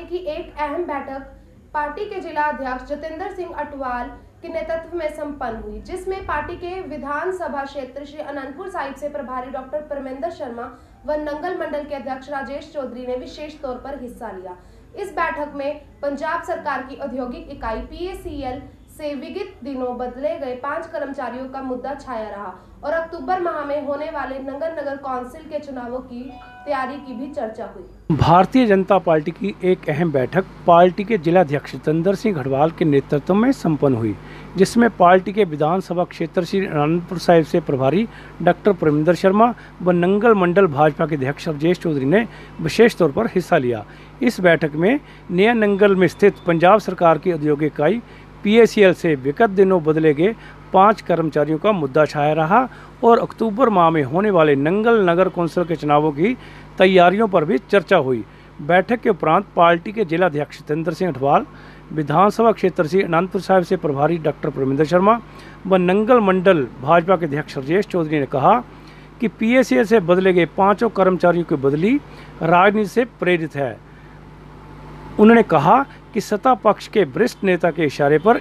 Party की एक अहम बैठक पार्टी के जिला अध्यक्ष जतेंद्र सिंह अटवाल के नेतृत्व में संपन्न हुई, जिसमें पार्टी के विधानसभा क्षेत्र श्री अनंतपुर साहिब से प्रभारी डॉक्टर परमेंद्र शर्मा व नंगल मंडल के अध्यक्ष राजेश चौधरी ने विशेष तौर पर हिस्सा लिया। इस बैठक में पंजाब सरकार की औद्योगिक इकाई PACL से विगत दिनों बदले गए 5 कर्मचारियों का मुद्दा छाया रहा और अक्टूबर माह में होने वाले नगर कौंसिल के चुनावों की तैयारी की भी चर्चा हुई। भारतीय जनता पार्टी की एक अहम बैठक पार्टी के जिलाध्यक्ष जतेंद्र सिंह अटवाल के नेतृत्व में संपन्न हुई, जिसमें पार्टी के विधानसभा क्षेत्र श्री अनंतपुर साहिब से प्रभारी डॉक्टर परमेंद्र शर्मा व नंगल मंडल भाजपा के अध्यक्ष राजेश चौधरी ने विशेष तौर पर हिस्सा लिया। इस बैठक में नया नंगल में स्थित पंजाब सरकार की औद्योगिक इकाई PACL से विगत दिनों बदले गए 5 कर्मचारियों का मुद्दा छाया रहा और अक्टूबर माह में होने वाले नंगल नगर कौंसिल के चुनावों की तैयारियों पर भी चर्चा हुई। बैठक के उपरांत पार्टी के जिलाध्यक्ष जतेंद्र सिंह अटवाल, विधानसभा क्षेत्र से अनंतपुर साहिब से प्रभारी डॉक्टर परमेंद्र शर्मा व नंगल मंडल भाजपा के अध्यक्ष राजेश चौधरी ने कहा कि PACL से बदले गए 5 कर्मचारियों की बदली राजनीति से प्रेरित है। उन्होंने कहा कि सत्ता पक्ष के वरिष्ठ नेता के इशारे पर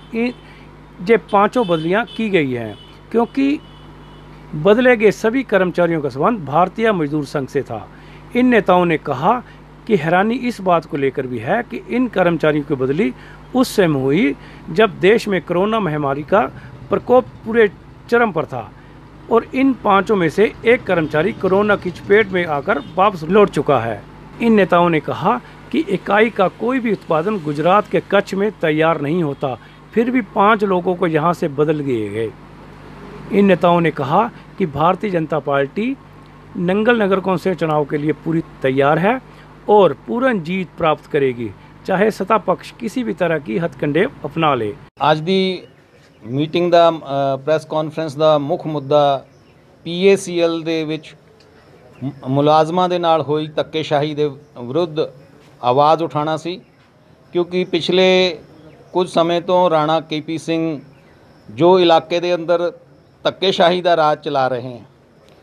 ये 5 बदलियां की गई हैं, क्योंकि बदले गए सभी कर्मचारियों का संबंध भारतीय मजदूर संघ से था। इन नेताओं ने कहा कि हैरानी इस बात को लेकर भी है कि इन कर्मचारियों की बदली उस समय हुई जब देश में कोरोना महामारी का प्रकोप पूरे चरम पर था और इन 5 में से एक कर्मचारी कोरोना की चपेट में आकर वापस लौट चुका है। इन नेताओं ने कहा कि इकाई का कोई भी उत्पादन गुजरात के कच्छ में तैयार नहीं होता, फिर भी 5 लोगों को यहां से बदल दिए गए। इन नेताओं ने कहा कि भारतीय जनता पार्टी नंगल नगर कौंसिल चुनाव के लिए पूरी तैयार है और पूर्ण जीत प्राप्त करेगी, चाहे सत्ता पक्ष किसी भी तरह की हथकंडे अपना ले। आज दी मीटिंग ਦਾ ਪ੍ਰੈਸ ਕਾਨਫਰੰਸ ਦਾ ਮੁੱਖ ਮੁੱਦਾ PACL ਦੇ ਵਿੱਚ ਮੁਲਾਜ਼ਮਾਂ ਦੇ ਨਾਲ ਹੋਈ ਧੱਕੇਸ਼ਾਹੀ ਦੇ ਵਿਰੁੱਧ ਆਵਾਜ਼ ਉਠਾਉਣਾ ਸੀ, ਕਿਉਂਕਿ ਪਿਛਲੇ ਕੁਝ ਸਮੇਂ ਤੋਂ ਰਾਣਾ KP ਸਿੰਘ ਜੋ ਇਲਾਕੇ ਦੇ ਅੰਦਰ ਧੱਕੇਸ਼ਾਹੀ ਦਾ ਰਾਜ ਚਲਾ ਰਹੇ ਹਨ।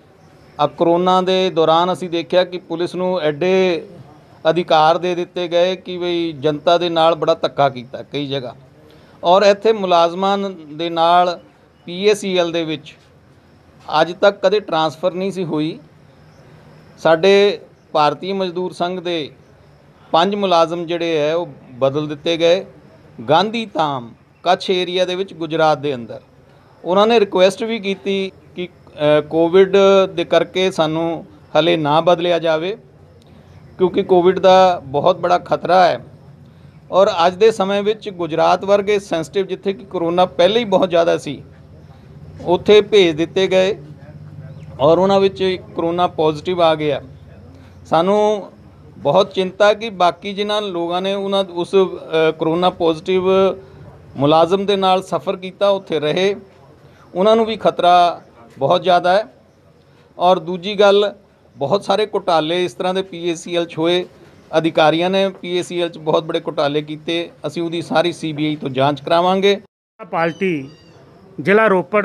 ਕੋਰੋਨਾ ਦੇ ਦੌਰਾਨ ਅਸੀਂ ਦੇਖਿਆ ਕਿ ਪੁਲਿਸ ਨੂੰ ਐਡੇ ਅਧਿਕਾਰ ਦੇ ਦਿੱਤੇ ਗਏ ਕਿ ਬਈ ਜਨਤਾ ਦੇ ਨਾਲ ਬੜਾ ਧੱਕਾ ਕੀਤਾ ਕਈ ਜਗ੍ਹਾ, ਔਰ ਇੱਥੇ ਮੁਲਾਜ਼ਮਾਂ ਦੇ ਨਾਲ PACL ਦੇ ਵਿੱਚ ਅੱਜ ਤੱਕ ਕਦੇ ਟਰਾਂਸਫਰ ਨਹੀਂ ਸੀ ਹੋਈ। ਸਾਡੇ ਭਾਰਤੀ ਮਜ਼ਦੂਰ ਸੰਘ ਦੇ 5 ਮੁਲਾਜ਼ਮ ਜਿਹੜੇ ਹੈ ਉਹ ਬਦਲ ਦਿੱਤੇ ਗਏ ਗਾਂਧੀ ਧਾਮ ਕੱਛ ਏਰੀਆ ਦੇ ਵਿੱਚ ਗੁਜਰਾਤ ਦੇ ਅੰਦਰ। ਉਹਨਾਂ ਨੇ ਰਿਕੁਐਸਟ ਵੀ ਕੀਤੀ ਕਿ ਕੋਵਿਡ ਦੇ ਕਰਕੇ ਸਾਨੂੰ ਹਲੇ ਨਾ ਬਦਲਿਆ ਜਾਵੇ, ਕਿਉਂਕਿ ਕੋਵਿਡ ਦਾ ਬਹੁਤ ਬੜਾ ਖਤਰਾ ਹੈ ਔਰ ਅੱਜ ਦੇ ਸਮੇਂ ਵਿੱਚ ਗੁਜਰਾਤ ਵਰਗੇ ਸੈਂਸਿਟਿਵ ਜਿੱਥੇ ਕਿ ਕਰੋਨਾ ਪਹਿਲੇ ਹੀ ਬਹੁਤ ਜ਼ਿਆਦਾ ਸੀ ਉੱਥੇ ਭੇਜ ਦਿੱਤੇ ਗਏ ਔਰ ਉਹਨਾਂ ਵਿੱਚ ਕਰੋਨਾ ਪੋਜ਼ਿਟਿਵ ਆ ਗਿਆ। ਸਾਨੂੰ बहुत चिंता कि बाकी जिन्होंने लोगों ने उन्होंने उस करोना पॉजिटिव मुलाजम के नाल सफ़र किया उत्थे रहे, उन्होंने भी खतरा बहुत ज़्यादा है। और दूजी गल बहुत सारे घोटाले इस तरह के PACL होए, अधिकारियों ने PACL बहुत बड़े घोटाले किए, असीं उहदी सारी CBI तो जांच करावांगे। पार्टी जिला रोपड़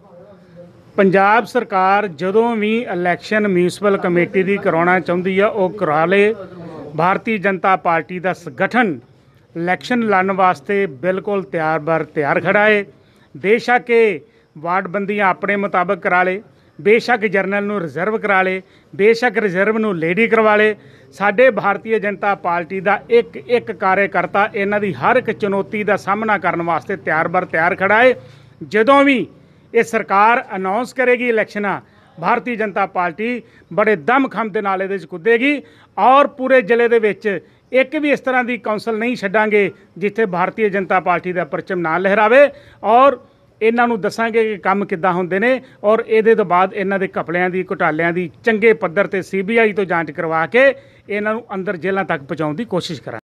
पंजाब सरकार जदों भी इलैक्शन म्यूनसिपल कमेटी की करवाना चाहती है वो करा ले। भारतीय जनता पार्टी का संगठन इलैक्शन लड़न वास्ते बिल्कुल तैयार खड़ा है। बेशक वार्ड बंदियां अपने मुताबिक करा ले, बेशक जरनल नूं रिजर्व करा ले, बेशक रिजर्व नूं लेडी करवा ले। साडे भारतीय जनता पार्टी का एक एक कार्यकर्ता इन्हां दी हर एक चुनौती का सामना करने वास्ते तैयार खड़ा है। जदों भी ये सरकार अनाउंस करेगी इलैक्शन, भारतीय जनता पार्टी बड़े दम खम के नाल इहदे च कुदेगी और पूरे जिले दे विच एक भी इस तरह की कौंसल नहीं छड्डांगे जिथे भारतीय जनता पार्टी का परचम ना लहरावे और इन्हां नूं दसांगे कि काम किद्दां हुंदे ने और इहदे तो बाद इन्हां दे घपलियां दी घोटालियां दी चंगे पद्धर ते CBI तो जांच करवा के इन्हां नूं अंदर जेलां तक पहुंचाउण दी कोशिश करांगे।